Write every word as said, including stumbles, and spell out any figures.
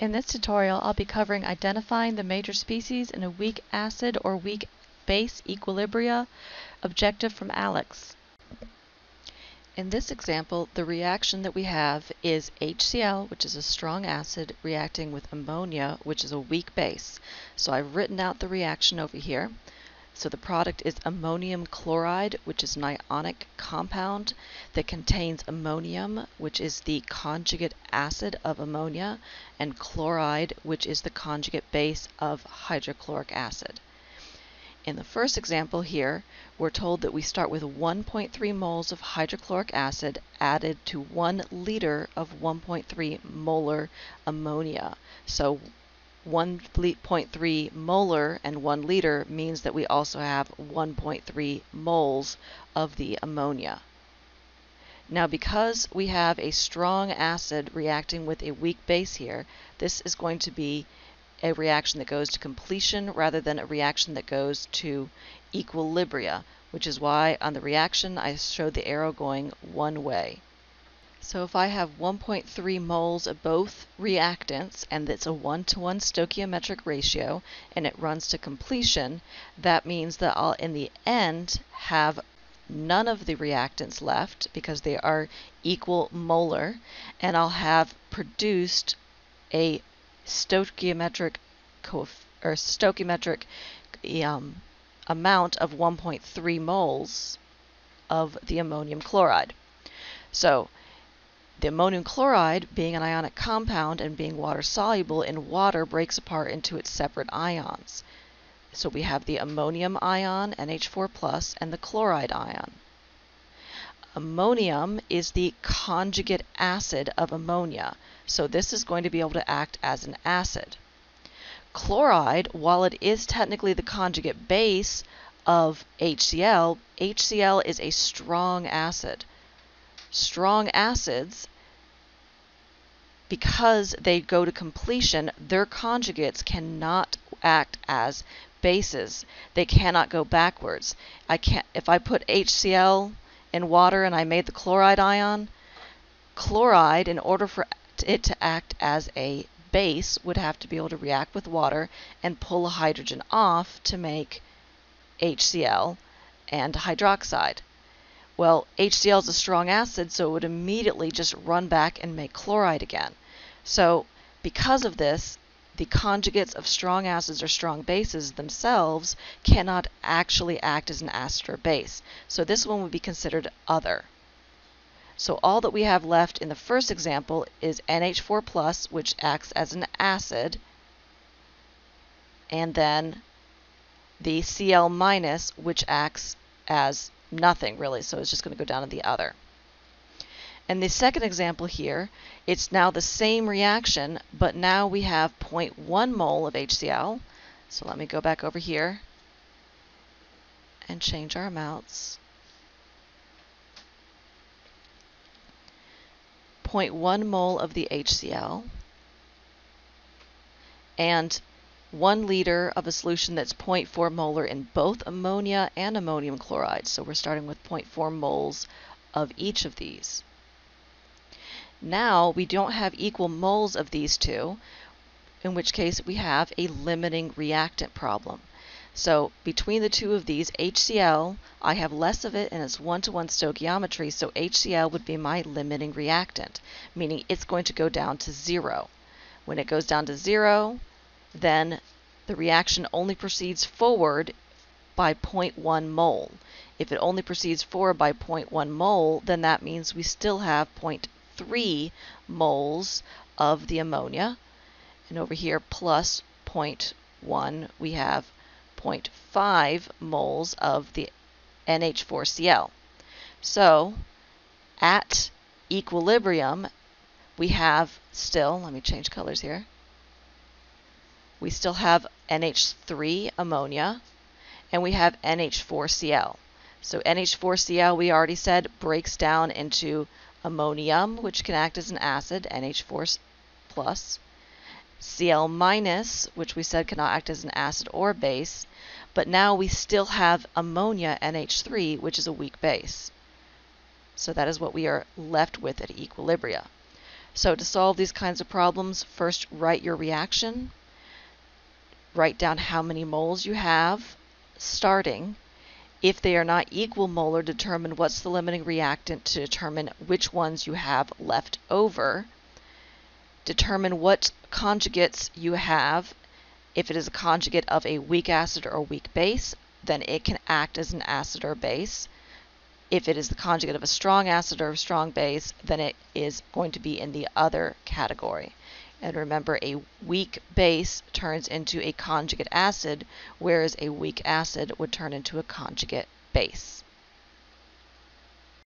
In this tutorial, I'll be covering identifying the major species in a weak acid or weak base equilibria objective from ALEKS. In this example, the reaction that we have is HCl, which is a strong acid, reacting with ammonia, which is a weak base. So I've written out the reaction over here. So the product is ammonium chloride, which is an ionic compound that contains ammonium, which is the conjugate acid of ammonia, and chloride, which is the conjugate base of hydrochloric acid. In the first example here, we're told that we start with one point three moles of hydrochloric acid added to one liter of one point three molar ammonia. So one point three molar and one liter means that we also have one point three moles of the ammonia. Now, because we have a strong acid reacting with a weak base here, this is going to be a reaction that goes to completion rather than a reaction that goes to equilibria, which is why on the reaction I showed the arrow going one way. So if I have one point three moles of both reactants, and it's a one to one stoichiometric ratio, and it runs to completion, that means that I'll in the end have none of the reactants left because they are equal molar, and I'll have produced a stoichiometric or stoichiometric um, amount of one point three moles of the ammonium chloride. So the ammonium chloride, being an ionic compound and being water soluble in water, breaks apart into its separate ions. So we have the ammonium ion, N H four plus, and the chloride ion. Ammonium is the conjugate acid of ammonia, so this is going to be able to act as an acid. Chloride, while it is technically the conjugate base of HCl, HCl is a strong acid. Strong acids, because they go to completion, their conjugates cannot act as bases. They cannot go backwards. I can't, if I put HCl in water and I made the chloride ion, chloride, in order for it to act as a base, would have to be able to react with water and pull a hydrogen off to make HCl and hydroxide. Well, HCl is a strong acid, so it would immediately just run back and make chloride again. So because of this, the conjugates of strong acids or strong bases themselves cannot actually act as an acid or base. So this one would be considered other. So all that we have left in the first example is N H four plus, which acts as an acid, and then the Cl minus, which acts as nothing really, so it's just going to go down to the other. And the second example here, it's now the same reaction, but now we have zero point one mole of HCl. So let me go back over here and change our amounts. zero point one mole of the HCl and one liter of a solution that's zero point four molar in both ammonia and ammonium chloride. So we're starting with zero point four moles of each of these. Now we don't have equal moles of these two, in which case we have a limiting reactant problem. So between the two of these, HCl, I have less of it and it's one to one stoichiometry, so HCl would be my limiting reactant, meaning it's going to go down to zero. When it goes down to zero, then the reaction only proceeds forward by zero point one mole. If it only proceeds forward by zero point one mole, then that means we still have zero point three moles of the ammonia, and over here plus zero point one we have zero point five moles of the N H four Cl. So at equilibrium we have still, let me change colors here, we still have N H three ammonia, and we have N H four Cl. So N H four Cl, we already said, breaks down into ammonium, which can act as an acid, N H four plus, Cl minus, which we said cannot act as an acid or base, but now we still have ammonia, N H three, which is a weak base. So that is what we are left with at equilibria. So to solve these kinds of problems, first write your reaction, write down how many moles you have starting. If they are not equal molar, determine what's the limiting reactant to determine which ones you have left over. Determine what conjugates you have. If it is a conjugate of a weak acid or a weak base, then it can act as an acid or base. If it is the conjugate of a strong acid or a strong base, then it is going to be in the other category. And remember, a weak base turns into a conjugate acid, whereas a weak acid would turn into a conjugate base.